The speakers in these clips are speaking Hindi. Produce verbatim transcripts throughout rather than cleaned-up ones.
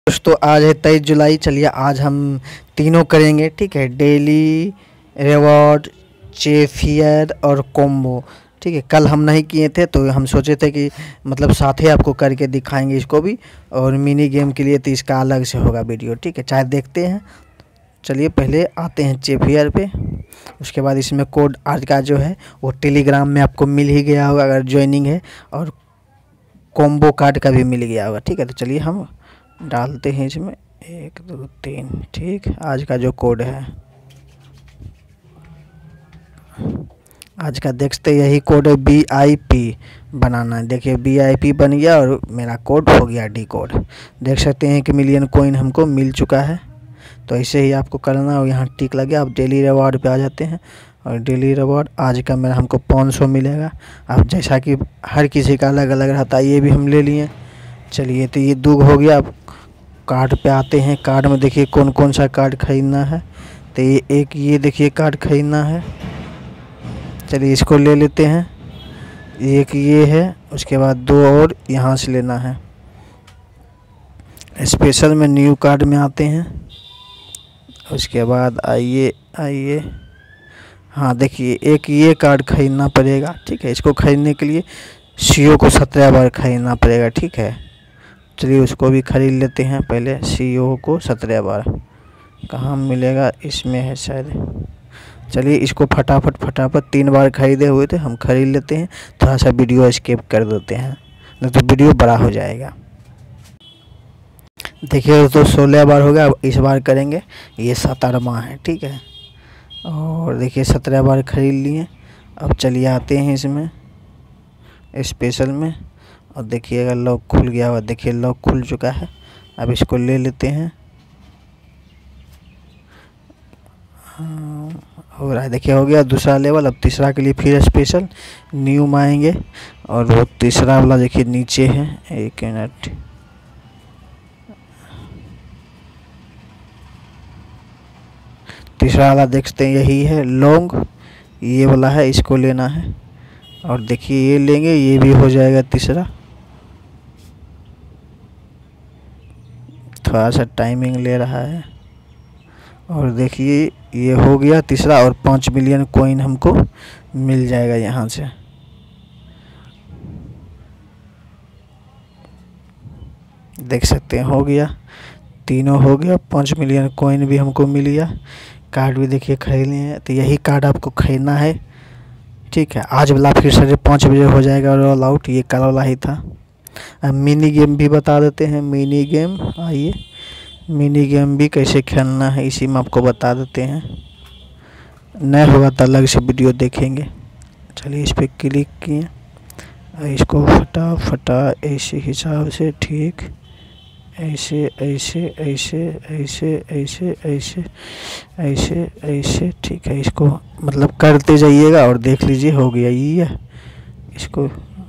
दोस्तों आज है तेईस जुलाई। चलिए आज हम तीनों करेंगे, ठीक है। डेली रिवॉर्ड, चेफियर और कॉम्बो, ठीक है। कल हम नहीं किए थे तो हम सोचे थे कि मतलब साथ ही आपको करके दिखाएंगे इसको भी, और मिनी गेम के लिए तो इसका अलग से होगा वीडियो, ठीक है। चाहे देखते हैं। चलिए पहले आते हैं चेफियर पे। उसके बाद इसमें कोड आज का जो है वो टेलीग्राम में आपको मिल ही गया होगा अगर ज्वाइनिंग है, और कॉम्बो कार्ड का भी मिल गया होगा, ठीक है। तो चलिए हम डालते हैं इसमें एक दो तीन, ठीक। आज का जो कोड है आज का देखते यही कोड है, बी आई पी बनाना है। देखिए बी आई पी बन गया और मेरा कोड हो गया डी कोड। देख सकते हैं कि मिलियन कोइन हमको मिल चुका है। तो ऐसे ही आपको करना, और यहाँ टिक लगे आप डेली रिवॉर्ड पे आ जाते हैं, और डेली रिवॉर्ड आज का मेरा हमको पाँच सौ मिलेगा। अब जैसा कि हर किसी का अलग अलग रहता है, ये भी हम ले लिए। चलिए तो ये दूग हो गया। अब कार्ड पे आते हैं। कार्ड में देखिए कौन कौन सा कार्ड खरीदना है। तो ये एक ये देखिए कार्ड खरीदना है। चलिए इसको ले लेते हैं। एक ये है, उसके बाद दो और यहाँ से लेना है। स्पेशल में न्यू कार्ड में आते हैं। उसके बाद आइए आइए हाँ देखिए एक ये कार्ड खरीदना पड़ेगा, ठीक है। इसको खरीदने के लिए सीओ को सत्रह बार खरीदना पड़ेगा, ठीक है। चलिए उसको भी खरीद लेते हैं पहले। सीओ को सत्रह बार कहाँ मिलेगा, इसमें है शायद। चलिए इसको फटाफट फटाफट तीन बार खरीदे हुए थे, हम खरीद लेते हैं। थोड़ा सा वीडियो स्किप कर देते हैं, नहीं तो वीडियो बड़ा हो जाएगा। देखिए तो सोलह बार हो गया। अब इस बार करेंगे, ये सत्रहवां है, ठीक है। और देखिए सत्रह बार खरीद लिए। अब चलिए आते हैं इसमें स्पेशल में, और देखिएगा लॉक खुल गया हुआ। देखिए लॉक खुल चुका है। अब इसको ले लेते हैं। हो रहा है, देखिए हो गया दूसरा लेवल। अब तीसरा के लिए फिर स्पेशल न्यू में आएंगे, और वो तीसरा वाला देखिए नीचे है। एक मिनट, तीसरा वाला देखते हैं यही है लॉन्ग, ये वाला है, इसको लेना है। और देखिए ये लेंगे, ये भी हो जाएगा तीसरा। थोड़ा सा टाइमिंग ले रहा है। और देखिए ये हो गया तीसरा, और पाँच मिलियन कोइन हमको मिल जाएगा यहाँ से। देख सकते हैं हो गया, तीनों हो गया। पाँच मिलियन कोइन भी हमको मिल गया। कार्ड भी देखिए खरीद लिए हैं। तो यही कार्ड आपको खरीदना है, ठीक है। आज वाला फिर साढ़े पाँच बजे हो जाएगा रोल आउट, ये कल वाला ही था। अब मिनी गेम भी बता देते हैं। मिनी गेम आइए, मिनी गेम भी कैसे खेलना है इसी में आपको बता देते हैं। नहीं होगा तो अलग से वीडियो देखेंगे। चलिए इस पर क्लिक किए, इसको फटा फटा ऐसे हिसाब से, ठीक। ऐसे ऐसे ऐसे ऐसे ऐसे ऐसे ऐसे ऐसे, ठीक है। इसको मतलब करते जाइएगा और देख लीजिए हो गया ये। इसको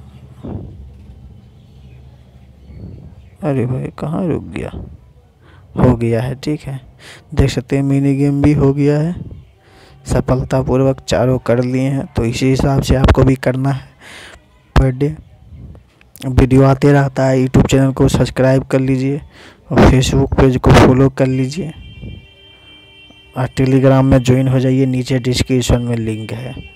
अरे भाई कहाँ रुक गया, हो गया है, ठीक है। देख सकते हैं मिनी गेम भी हो गया है सफलतापूर्वक, चारों कर लिए हैं। तो इसी हिसाब से आपको भी करना है। पर डे वीडियो आते रहता है। यूट्यूब चैनल को सब्सक्राइब कर लीजिए, और फेसबुक पेज को फॉलो कर लीजिए, और टेलीग्राम में ज्वाइन हो जाइए। नीचे डिस्क्रिप्शन में लिंक है।